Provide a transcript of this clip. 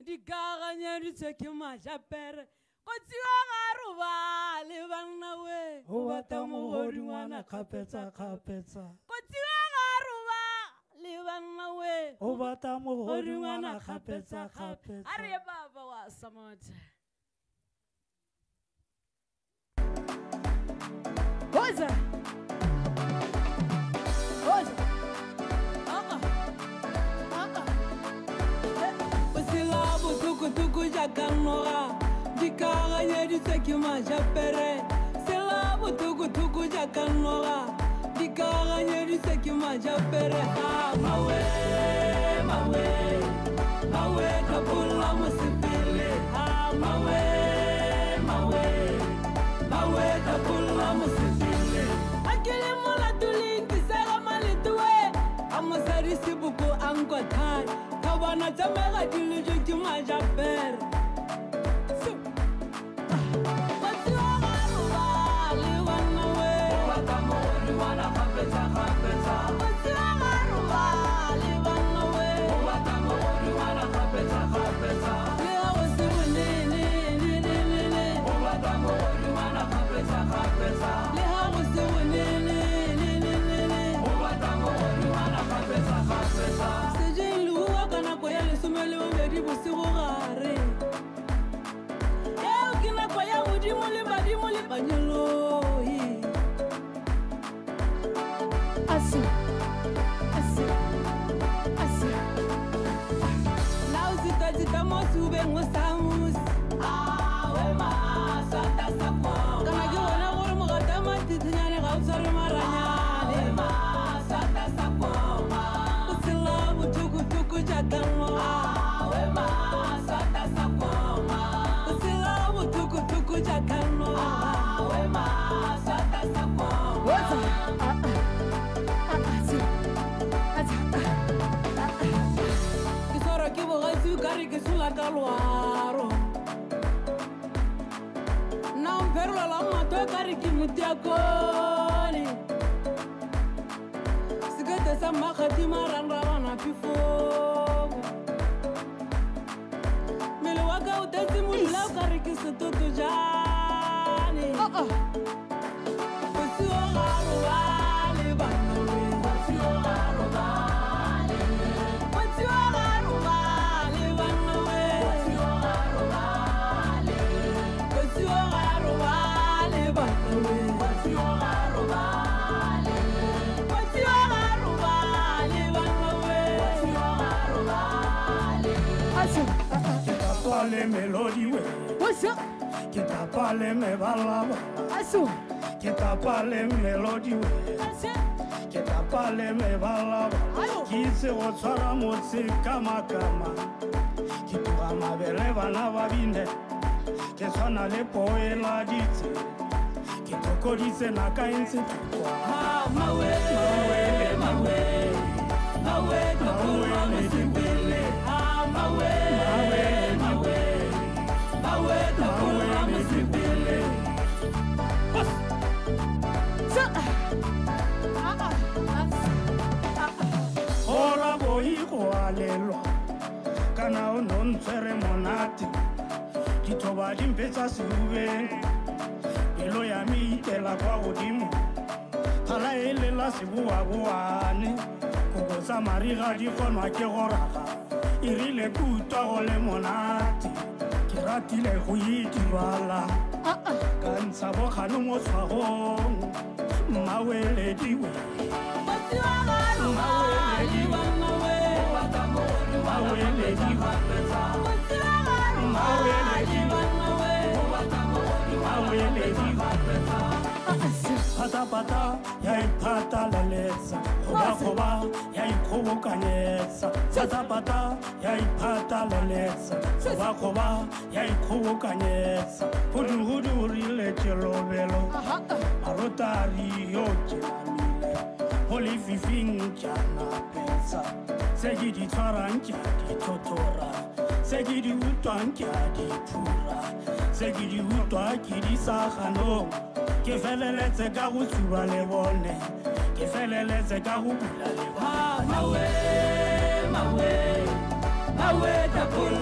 di kaganya di tseke majapere go tsiwa garo ba le banna we o bata mogodi ngwana kgapetsa kgapetsa go tsiwa garo ba le banna we o bata mogodi ngwana kgapetsa kgapetsa a re baba wa samotha Hoza Hoza Tuku jakanora dikaganya di tseke majapere sela tuku jakanora dikaganya di tseke majapere mawe kapula musipile mawe kapula musipile akele mola tulinki sega malitwe amusari sibuku ankothai kabana tsamega dilujo ke majapere Calvaro não perlo la mato cari que mutiaconi sigata sama khatima randra na pifo mele waka utesi mulla cari que se toto jani le melody we what's up que tapa le me balaba aso que tapa le melody we que tapa le me balaba ki se go tsara motse kama ki tuga mabele bana ba binde ke tsana le poela ditse ke tokoditse na ka ntse ha mawe kapula musipile ha mawe kapula musipile ora boi go alelwa kana o non tsere monati ki toba dimpetsa sube elo ya mi tela kwa godimo tala ele la sibua buane go sa mariga di konwa ke goraga irile kutwa go le monati ke ratile go itibala ka ntsha bo khano mo tshwagong mawele diwe Pata ya ipata laletsa khoba ya ikhobokanyetsa pata ya ipata laletsa khoba ya ikhobokanyetsa hudu rile tselobelo arotari yo tselamile holi fifing jana pensa segi di twaranja di totora segi di utwanja di pura segi di utwa ki di sagano ke feleletse ka go tsuba le bone ke feleletse ka go bula le mawe tapula